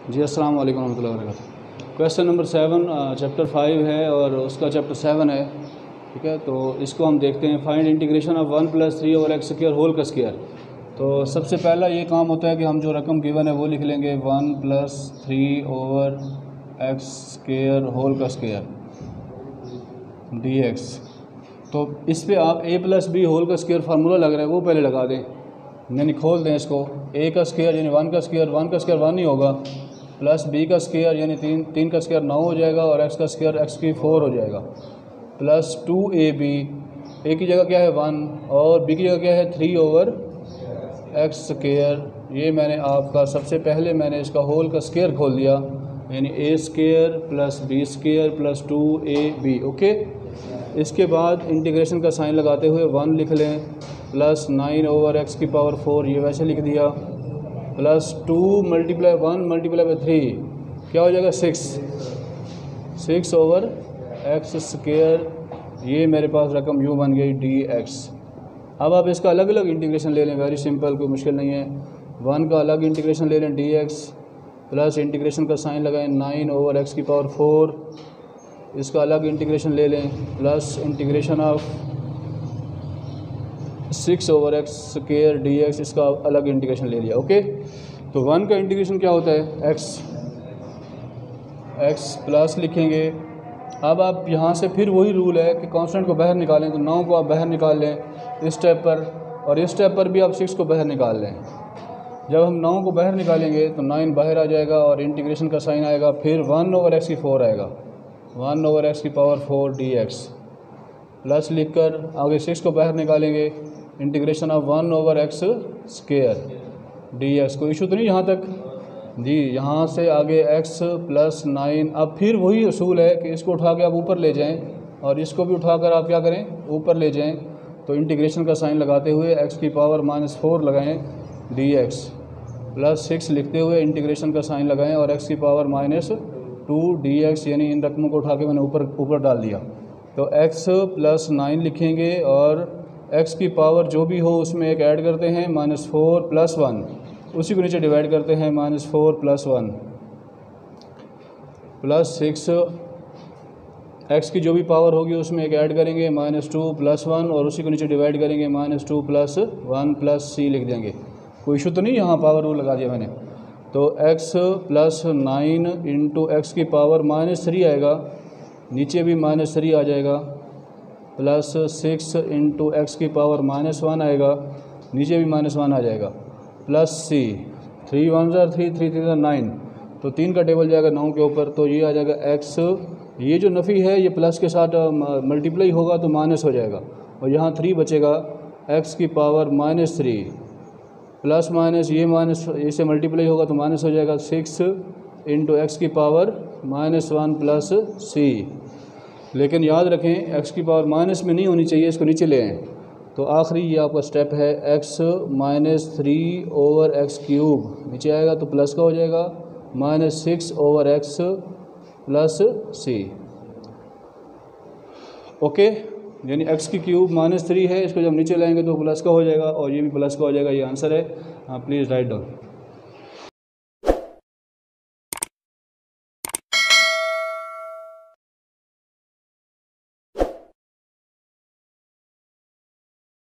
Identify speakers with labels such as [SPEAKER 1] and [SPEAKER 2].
[SPEAKER 1] जी अस्सलाम वालेकुम रहमतुल्लाहि व बरकातुहू। क्वेश्चन नंबर 7 चैप्टर 5 है और उसका चैप्टर 7 है। ठीक है, तो इसको हम देखते हैं। Find integration of 1 + 3 over x square whole का स्क्वायर। तो सबसे पहला ये काम होता है कि हम जो रकम गिवन है वो लिख लेंगे 1 + 3 ओवर एक्स स्क्वायर होल का स्क्वायर dx। तो इस पे आप a + b होल का स्क्वायर फार्मूला लग रहा है वो पहले लगा दें, यानी खोल दें इसको। a का स्क्वायर यानी 1 का स्क्वायर 1 नहीं होगा, प्लस b का स्क्वायर यानी 3 का स्क्वायर 9 हो जाएगा और x का स्क्वायर x³ 4 हो जाएगा, प्लस 2ab। a की जगह क्या है 1 और b की जगह क्या है 3 ओवर एक्स स्क्वायर। ये मैंने आपका सबसे पहले मैंने इसका होल का स्क्वायर खोल दिया, यानी a² + b² + 2ab। ओके, इसके बाद इंटीग्रेशन का साइन लगाते हुए 1 लिख लें, प्लस 9 ओवर x⁴ ये वैसे लिख दिया, प्लस 2 × 1 × 3 क्या हो जाएगा 6 ओवर एक्स स्क्वायर। ये मेरे पास रकम यूँ बन गई dx। अब आप इसका अलग अलग इंटीग्रेशन ले लें, वेरी सिंपल, कोई मुश्किल नहीं है। 1 का अलग इंटीग्रेशन ले लें dx, प्लस इंटीग्रेशन का साइन लगाएं 9 ओवर x⁴, इसका अलग इंटीग्रेशन ले लें, plus integration of 6 over x square dx, इसका अलग इंटीग्रेशन ले लिया। ओके, तो 1 का इंटीग्रेशन क्या होता है x प्लस लिखेंगे। अब आप यहाँ से फिर वही रूल है कि कांस्टेंट को बाहर निकालें, तो 9 को आप बाहर निकाल लें इस स्टेप पर, और इस स्टेप पर भी आप 6 को बाहर निकाल लें। जब हम 9 को बाहर निकालेंगे तो 9 बाहर आ जाएगा और इंटीग्रेशन का साइन आएगा, फिर 1 ओवर x⁴ आएगा, 1 ओवर x⁴ dx, प्लस लिखकर आगे 6 को बाहर निकालेंगे, integration of 1 over x square dx। कोई इशू तो नहीं यहाँ तक जी। यहाँ से आगे x प्लस 9। अब फिर वही असूल है कि इसको उठा के आप ऊपर ले जाएं और इसको भी उठाकर आप क्या करें, ऊपर ले जाएं। तो इंटीग्रेशन का साइन लगाते हुए x⁻⁻4 लगाएं dx, प्लस 6 लिखते हुए इंटीग्रेशन का साइन लगाएं और x⁻2 dx, यानी इन रकमों को उठा के मैंने ऊपर डाल दिया। तो x + 9 लिखेंगे और x की पावर जो भी हो उसमें एक ऐड करते हैं -4 + 1, उसी को नीचे डिवाइड करते हैं -4 + 1, प्लस 6 x की जो भी पावर होगी उसमें एक ऐड करेंगे -2 + 1 और उसी को नीचे डिवाइड करेंगे -2 + 1 + c लिख देंगे। कोई इशू तो नहीं, यहाँ पावर रूल लगा दिया मैंने। तो x + 9 × x⁻³ आएगा, नीचे भी -3 आ जाएगा, प्लस 6 × x⁻−1 आएगा, नीचे भी -1 आ जाएगा, प्लस c। 3 × 1 = 3, 3 × 3 = 9, तो 3 का टेबल जाएगा 9 के ऊपर, तो ये आ जाएगा x। ये जो नफ़ी है ये प्लस के साथ मल्टीप्लाई होगा तो माइनस हो जाएगा, और यहाँ 3 बचेगा, x⁻−3 प्लस माइनस ये माइनस इसे मल्टीप्लाई होगा तो माइनस हो जाएगा, 6 × x⁻−1 प्लस c। लेकिन याद रखें x⁻- में नहीं होनी चाहिए, इसको नीचे ले आएँ। तो आखिरी ये आपका स्टेप है x-3 ओवर x³ नीचे आएगा तो प्लस का हो जाएगा, -6 ओवर x प्लस c। ओके, यानी x³ -3 है, इसको जब नीचे लाएंगे तो प्लस का हो जाएगा और ये भी प्लस का हो जाएगा। ये आंसर है, प्लीज़ राइट डाउन।